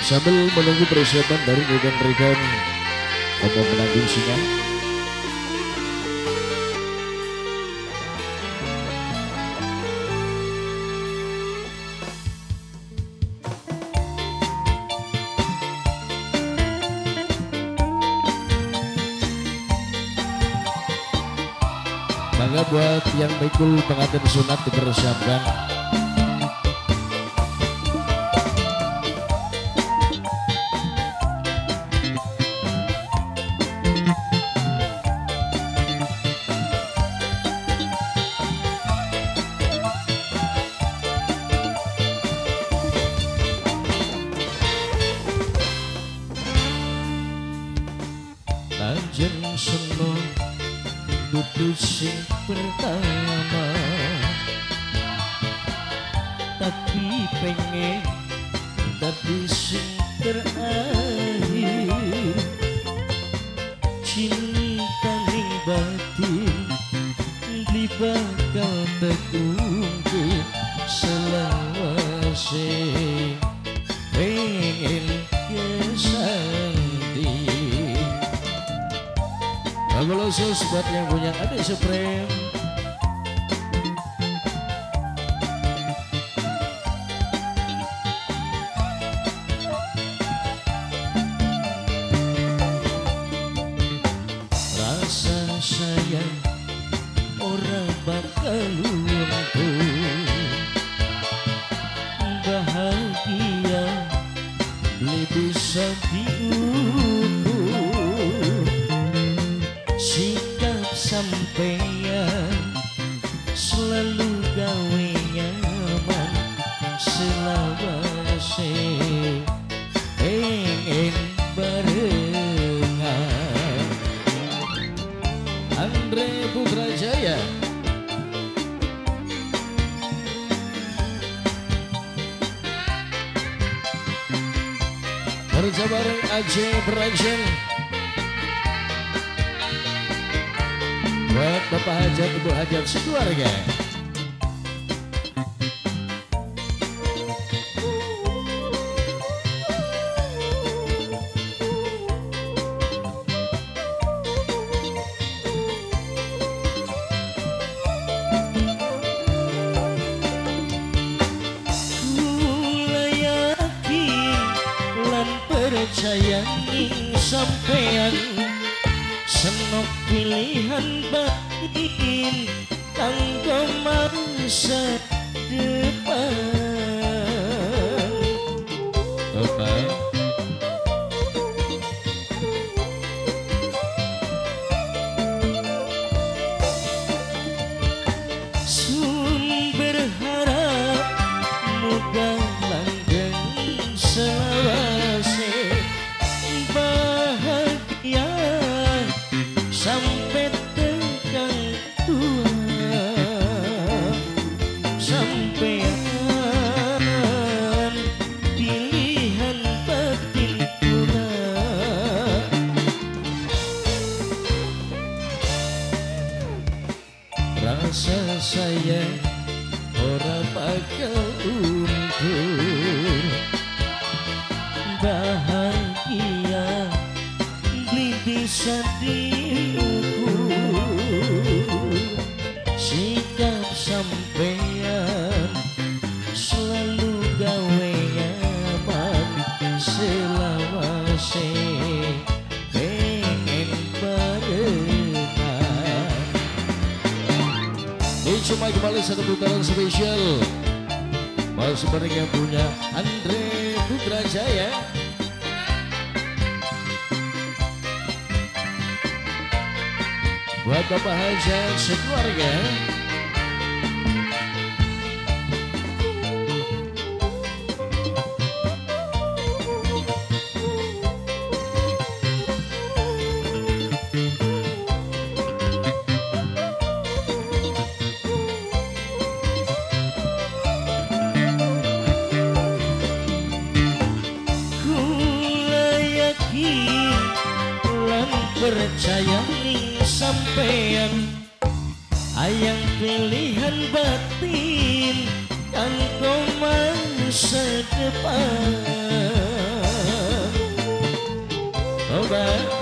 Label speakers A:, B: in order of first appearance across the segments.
A: Sambil menunggu persiapan dari rekan-rekan untuk menanggung singa. Bangga buat yang mikul pengantin sunat dipersiapkan. Lanjeng seno dudu sing pertama, tapi pengen dadi sing terakhir. Cinta ning batin di bakal tegungku selawase, pengen kesanti. Lagu khusus buat yang punya adik Supreme. Rasa sayang orang bakal luntur, bahagia beli bisa diukur. Sikap sampeyan selalu gawe nyaman, selawase pengen barengan. Andre Putrajaya. Kerja bareng Aceh Production. Buat Bapak Hajat, Ibu Hajat sekeluarga. Kula yakin lan percaya ing sampean, senok pilihan batin kanggo masa depan. Sun berharap muga langgeng selawase, bahagia sampai tegang tua, sampean pilihan batin pula. Rasa sayang ora bakal untur, bahagia beli bisa diukur. Sikap sampean selalu gawe nyaman, selawase pengen barengan. Ini cuma kembali satu putaran spesial masih bareng yang punya Andre Putrajaya. Buat Bapak Hajat sekeluarga. Percaya ning sampean, ayang pilihan batin kanggo masa depan. Kota.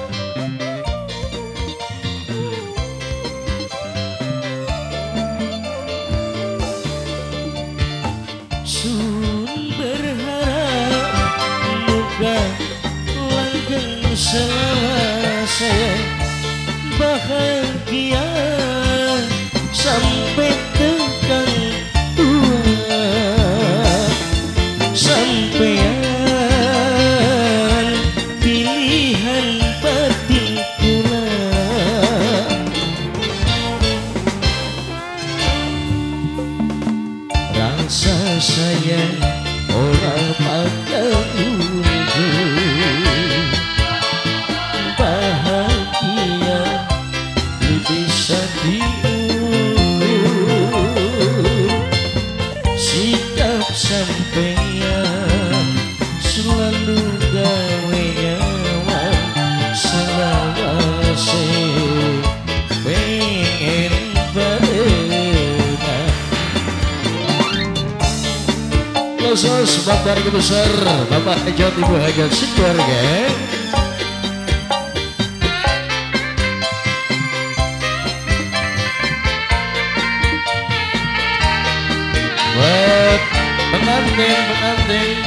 A: Sun berharap muka langgeng selawase bahagia sampai tekan tua sampean pilihan batin kula rasa sayang orang pakai bahagia bisa diurus sikap sampeyan selalu gawe nyaman selawase pengen berenang khusus Bapak Keluarga Besar Bapak Hajat Ibu Hajat sekeluarga buat pengantin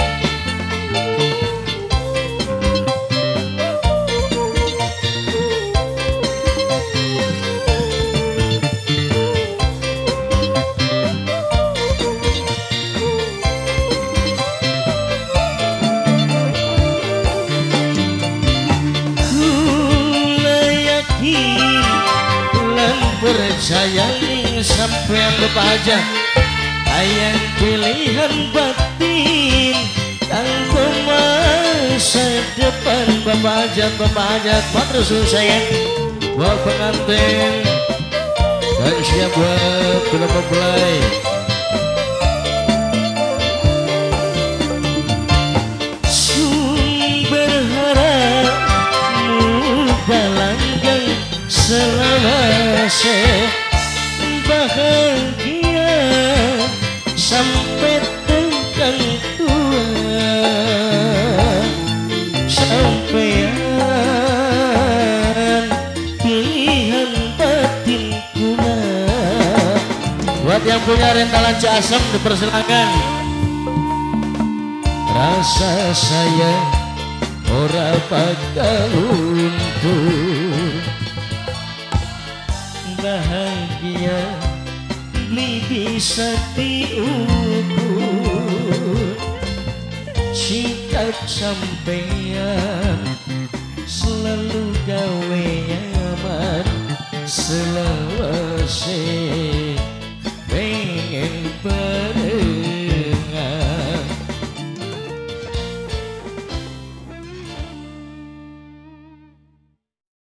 A: percaya sampean bepaja ayang pilihan batin kanggo masa depan bepajat matur sayang buat pengantin dan siap buat film mempelai sun berharap muka langgeng selawase bahagia sampai tekan tua sampean pilihan batin kula buat yang punya rentalan Ciasem dipersilakan rasa sayang ora bakal luntur bahagia beli bisa diukur sikap sampeyan